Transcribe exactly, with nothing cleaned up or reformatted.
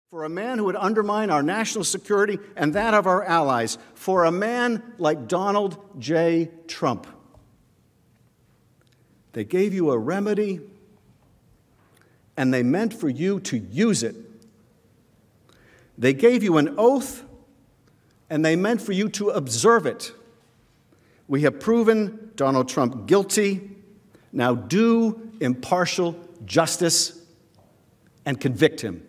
For a man who would undermine our national security and that of our allies, for a man like Donald J. Trump. They gave you a remedy, and they meant for you to use it. They gave you an oath, and they meant for you to observe it. We have proven Donald Trump guilty. Now do impartial justice and convict him.